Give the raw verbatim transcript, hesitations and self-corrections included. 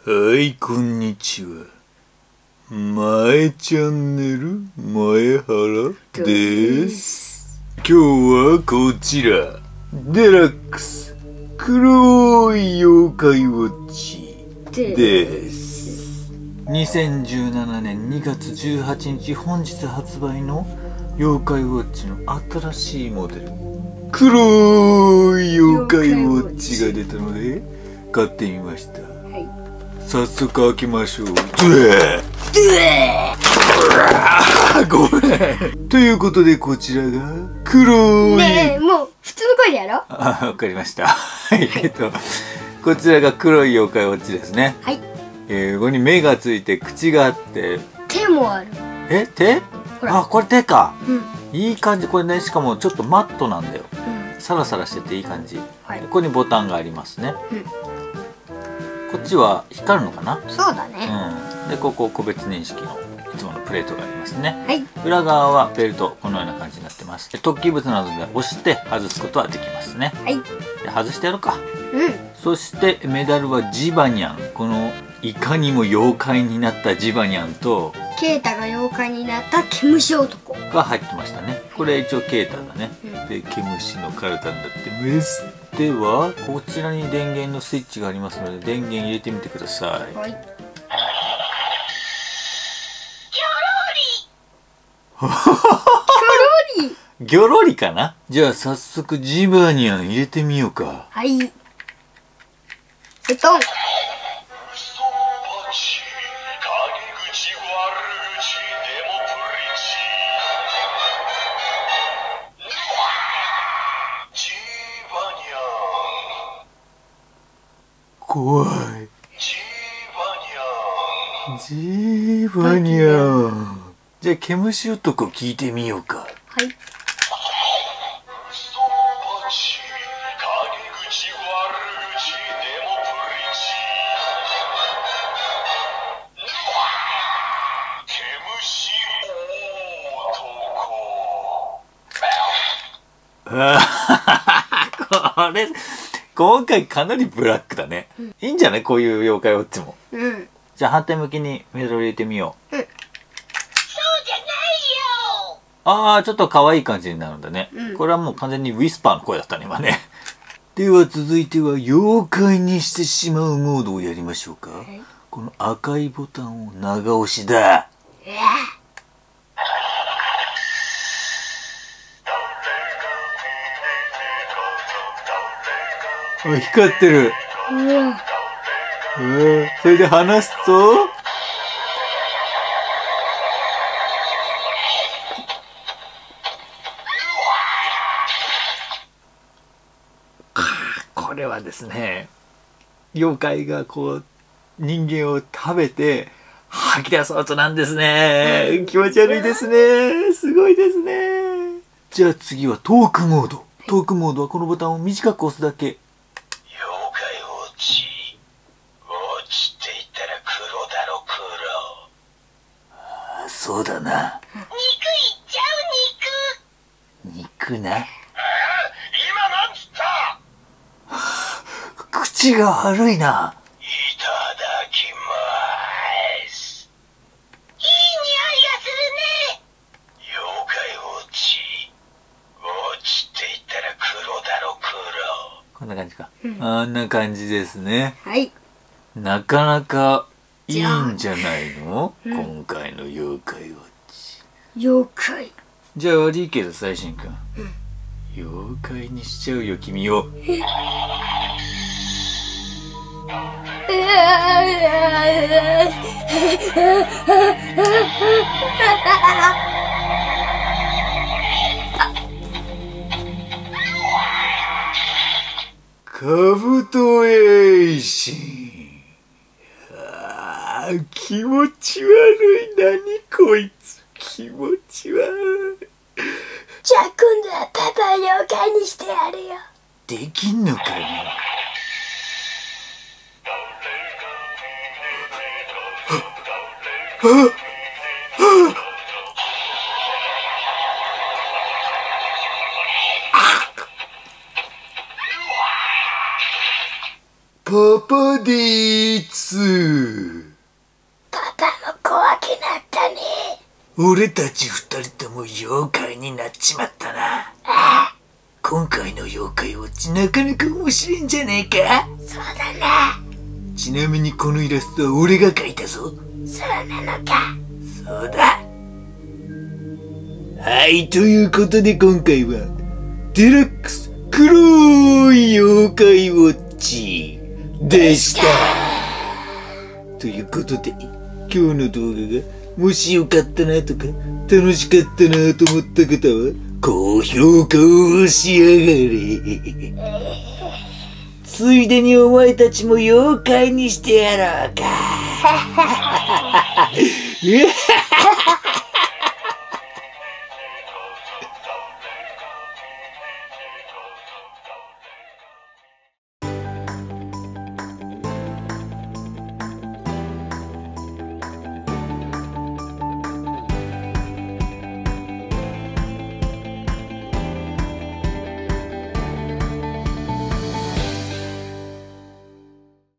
はい、こんにちは。まえチャンネル、前原です。今日はこちら、デラックス、黒い妖怪ウォッチです。にせんじゅうななねんにがつじゅうはちにち本日発売の妖怪ウォッチの新しいモデル。黒い妖怪ウォッチが出たので、買ってみました。早速開けましょう。ごめん。ということでこちらが黒い。 ねえ、もう普通の声でやろう。 あ、わかりました。はい、えっとこちらが黒い妖怪ウォッチですね。 はい。 えー、ここに目がついて口があって、 手もある。 え、手？あ、これ手か。 うん。 いい感じ。これね、しかもちょっとマットなんだよ。 うん。 サラサラしてていい感じ。 はい。 ここにボタンがありますね。 うん。 こっちは光るのかな？ そうだね。 うん。で、ここ個別認識のいつものプレートがありますね。 はい。 裏側はベルト、このような感じになってます。突起物などで押して外すことはできますね。 はい。 で、外してやろうか。 うん。 そしてメダルはジバニャン。このいかにも妖怪になったジバニャンとケータが妖怪になった毛虫男が入ってましたね。これ一応ケータだね。 うん、 で、毛虫の体になってます。ではこちらに電源のスイッチがありますので電源入れてみてください。はい。ギョロリギョロリかな。じゃあ早速ジバニャン入れてみようか。 はい。セトン。 怖い。ジーバニャン。じゃあ毛虫男聞いてみようか。はい。これ今回かなりブラックだね、うん、いいんじゃない？こういう妖怪ウォッチも。うん。じゃあ反対向きにメダル入れてみよう。うん。そうじゃないよ。ああ、ちょっと可愛い感じになるんだね、うん、これはもう完全にウィスパーの声だったね今ね。では続いては妖怪にしてしまうモードをやりましょうか、はい、この赤いボタンを長押しだ。えあ、光ってる。うん。うん。それで離すと。これはですね、妖怪がこう人間を食べて吐き出そうとなんですね。気持ち悪いですね。すごいですね。じゃあ次はトークモード。トークモードはこのボタンを短く押すだけ。そうだな。肉いっちゃう。肉。肉な。今なんつった。口が悪いな。いただきます。いい匂いがするね。妖怪ウォッチ。ウォッチって言ったら黒だろ黒。こんな感じか。うん、あんな感じですね。はい。なかなかいいんじゃないの、うん、今回の妖怪ウォッチ。妖怪。じゃあ悪いけど最新くん、うん、妖怪にしちゃうよ君を。カブトエイシン。気持ち悪い。何こいつ。気持ち悪い。 じゃあ今度はパパを妖怪にしてやるよ。 できんのかね。はっはっパパディーツう。 パパも怖くなったね。 俺たち二人とも妖怪になっちまったな。 ああ、 今回の妖怪ウォッチなかなか面白いんじゃねえか。 そうだな。 ちなみにこのイラストは俺が描いたぞ。 そうなのか。 そうだ。はい、ということで今回はデラックス黒い妖怪ウォッチでした。ということで今日の動画がもしよかったなとか楽しかったなと思った方は高評価を押しやがれ。ついでにお前たちも妖怪にしてやろうか。